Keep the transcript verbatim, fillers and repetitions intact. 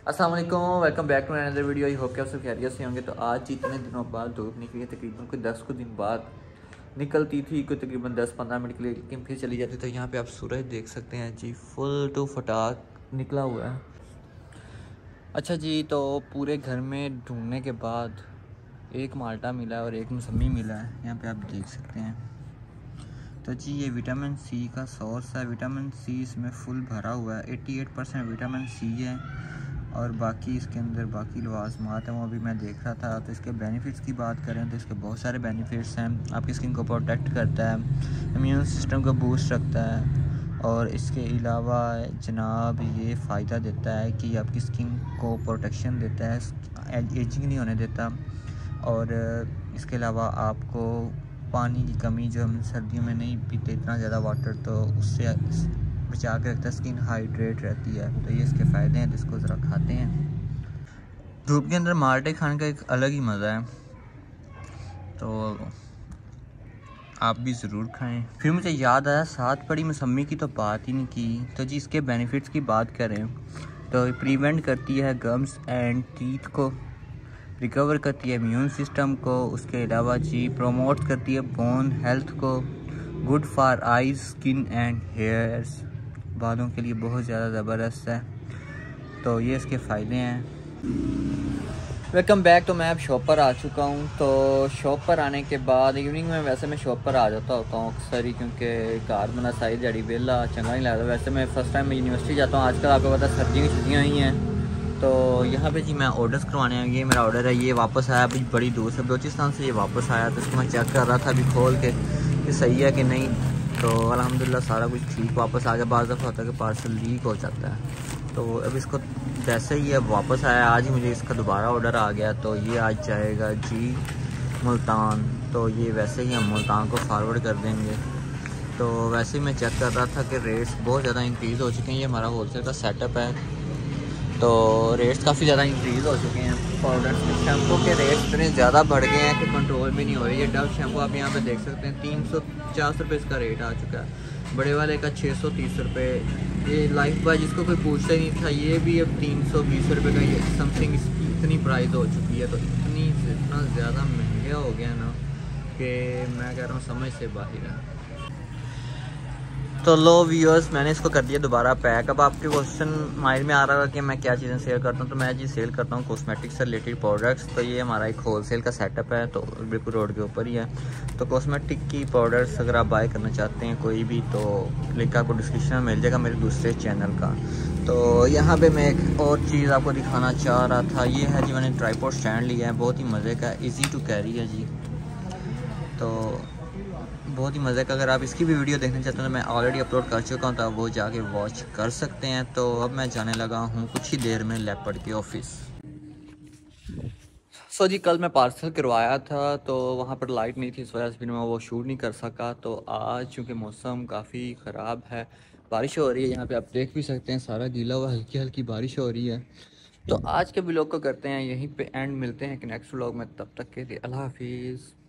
अस्सलाम वालेकुम, welcome back to another video. I hope कि आप सब खैरियत से होंगे। तो आज इतने दिनों बाद धूप निकली है, तकरीबन कोई दस को दिन बाद निकलती थी, कोई तकरीबन दस पंद्रह मिनट के लिए, लेकिन फिर चली जाती। तो यहाँ पे आप सूरज देख सकते हैं जी, फुल टू फटाक निकला हुआ है। अच्छा जी, तो पूरे घर में ढूंढने के बाद एक माल्टा मिला है और एक मौसमी मिला है, यहाँ पे आप देख सकते हैं। तो जी ये विटामिन सी का सोर्स है। विटामिन सी इसमें फुल भरा हुआ है, अठासी परसेंट विटामिन सी है और बाकी इसके अंदर बाकी लवाजमात हैं, वो भी मैं देख रहा था। तो इसके बेनिफिट्स की बात करें तो इसके बहुत सारे बेनिफिट्स हैं। आपकी स्किन को प्रोटेक्ट करता है, इम्यून सिस्टम को बूस्ट रखता है और इसके अलावा जनाब ये फ़ायदा देता है कि आपकी स्किन को प्रोटेक्शन देता है, एजिंग नहीं होने देता। और इसके अलावा आपको पानी की कमी, जो हम सर्दियों में नहीं पीते इतना ज़्यादा वाटर, तो उससे बचा के रखता है, स्किन हाइड्रेट रहती है। तो ये इसके फ़ायदे हैं, तो इसको ज़रा खाते हैं। धूप के अंदर माल्टे खाने का एक अलग ही मज़ा है, तो आप भी ज़रूर खाएं। फिर मुझे याद आया, साथ पड़ी मौसमी की तो बात ही नहीं की। तो जी इसके बेनिफिट्स की बात करें तो प्रिवेंट करती है गम्स एंड टीथ को, रिकवर करती है इम्यून सिस्टम को। उसके अलावा जी प्रोमोट करती है बोन हेल्थ को, good for eyes, skin and hairs, बालों के लिए बहुत ज़्यादा ज़बरदस्त है। तो ये इसके फ़ायदे हैं। Welcome back. तो मैं अब शॉप पर आ चुका हूँ। तो शॉप पर आने के बाद इवनिंग में वैसे मैं शॉप पर आ जाता होता हूँ अक्सर ही, क्योंकि कार बना सारी जड़ी वेला चंगा नहीं लगता। वैसे मैं फ़र्स्ट टाइम मैं यूनिवर्सिटी जाता हूँ। आजकल आपको पता है सर्दियों की छुट्टियाँ ही हैं। तो यहाँ पे जी मैं ऑर्डर्स करवाने आया। ये मेरा ऑर्डर है, ये वापस आया अभी बड़ी दूर से, बलूचिस्तान से ये वापस आया। तो इसको मैं चेक कर रहा था अभी खोल के कि सही है कि नहीं। तो अल्हम्दुलिल्लाह सारा कुछ ठीक वापस आ गया। बाज़ दफ़ा होता है कि पार्सल लीक हो जाता है। तो अब इसको जैसे ही अब वापस आया, आज ही मुझे इसका दोबारा ऑर्डर आ गया। तो ये आज जाएगा जी मुल्तान। तो ये वैसे ही हम मुल्तान को फॉरवर्ड कर देंगे। तो वैसे ही मैं चेक कर रहा था कि रेट्स बहुत ज़्यादा इंक्रीज़ हो चुके हैं। ये हमारा होलसेल का सेटअप है, तो रेट्स काफ़ी ज़्यादा इंक्रीज़ हो चुके हैं। पाउडर शैम्पू के रेट्स इतने ज़्यादा बढ़ गए हैं कि कंट्रोल में नहीं हो रही है। डव शैम्पू आप यहाँ पे देख सकते हैं, तीन सौ पचास रुपये इसका रेट आ चुका है। बड़े वाले का छः सौ तीस रुपये। ये लाइफ बॉय जिसको कोई पूछता ही नहीं था, ये भी अब तीन सौ बीस रुपये का ये समथिंग इसकी इतनी प्राइस हो चुकी है। तो इतनी इतना ज़्यादा महंगा हो गया ना कि मैं कह रहा हूँ समझ से बाहर है। तो लो व्यूअर्स, मैंने इसको कर दिया दोबारा पैक। अब आपके क्वेश्चन माइंड में आ रहा है कि मैं क्या चीज़ें सेल करता हूँ। तो मैं जी सेल करता हूँ कॉस्मेटिक्स से रिलेटेड प्रोडक्ट्स। तो ये हमारा एक होलसेल का सेटअप है, तो बिल्कुल रोड के ऊपर ही है। तो कॉस्मेटिक की प्रोडक्ट्स अगर आप बाय करना चाहते हैं कोई भी, तो लिंक आपको डिस्क्रिप्शन में मिल जाएगा मेरे दूसरे चैनल का। तो यहाँ पर मैं एक और चीज़ आपको दिखाना चाह रहा था। ये है जी, मैंने ट्राइपॉड स्टैंड लिया है, बहुत ही मज़े का, ईजी टू कैरी है जी। तो बहुत ही मज़े का। अगर आप इसकी भी वीडियो देखना चाहते हैं तो मैं ऑलरेडी अपलोड कर चुका हूँ, तो आप वो जाके वॉच कर सकते हैं। तो अब मैं जाने लगा हूँ कुछ ही देर में लेपर्ड के ऑफिस। सो जी कल मैं पार्सल करवाया था, तो वहाँ पर लाइट नहीं थी, इस वजह से फिर मैं वो शूट नहीं कर सका। तो आज चूँकि मौसम काफ़ी ख़राब है, बारिश हो रही है, यहाँ पर आप देख भी सकते हैं सारा गीला हुआ, हल्की हल्की बारिश हो रही है। तो आज के व्लॉग को करते हैं यहीं पे एंड। मिलते हैं कि नेक्स्ट व्लॉग में, तब तक के लिए अल्लाह हाफिज़।